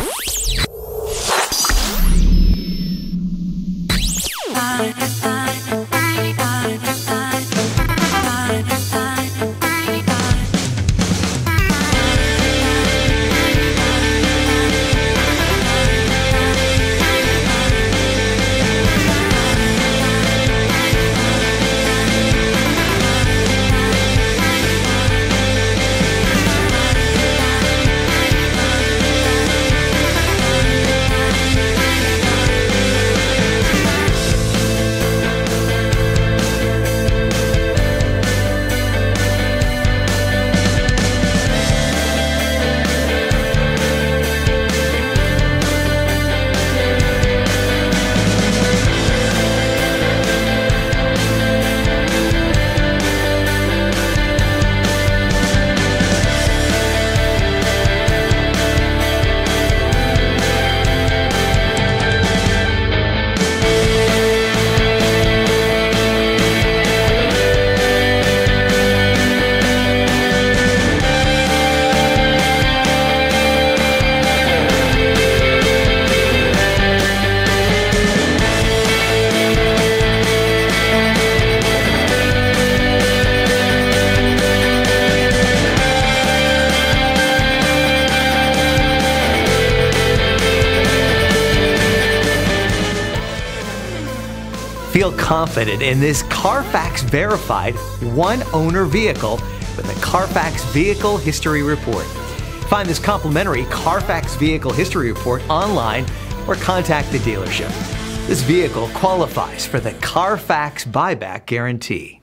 Feel confident in this Carfax verified one-owner vehicle with the Carfax Vehicle History Report. Find this complimentary Carfax Vehicle History Report online or contact the dealership. This vehicle qualifies for the Carfax Buyback Guarantee.